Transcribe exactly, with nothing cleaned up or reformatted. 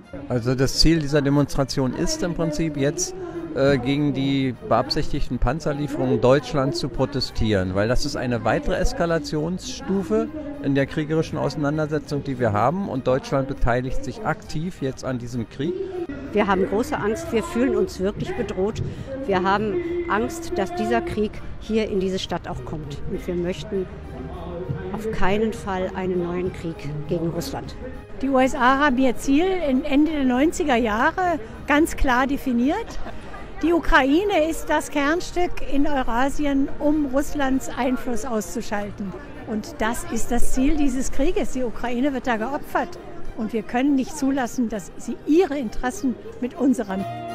Also das Ziel dieser Demonstration ist im Prinzip jetzt äh, gegen die beabsichtigten Panzerlieferungen Deutschlands zu protestieren, weil das ist eine weitere Eskalationsstufe in der kriegerischen Auseinandersetzung, die wir haben, und Deutschland beteiligt sich aktiv jetzt an diesem Krieg. Wir haben große Angst, wir fühlen uns wirklich bedroht. Wir haben Angst, dass dieser Krieg hier in diese Stadt auch kommt. Und wir möchten auf keinen Fall einen neuen Krieg gegen Russland. Die U S A haben ihr Ziel in Ende der neunziger Jahre ganz klar definiert. Die Ukraine ist das Kernstück in Eurasien, um Russlands Einfluss auszuschalten. Und das ist das Ziel dieses Krieges. Die Ukraine wird da geopfert. Und wir können nicht zulassen, dass sie ihre Interessen mit unseren